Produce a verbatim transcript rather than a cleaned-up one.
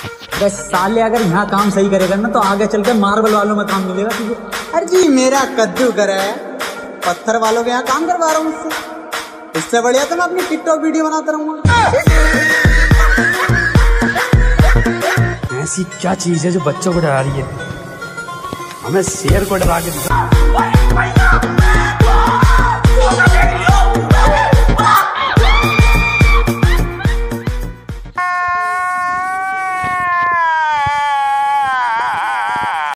बस साले अगर यहाँ काम सही करेगा ना तो आगे चल के मार्बल वालों में काम मिलेगा तुझे। अरे जी मेरा कद्दू करे पत्थर वालों के यहाँ काम करवा रहा हूँ उससे। इससे बढ़िया तो मैं अपनी टिकटॉक वीडियो बनाता रहूँगा। ऐसी क्या चीज है जो बच्चों को डरा रही है? हमें शेर को डरा के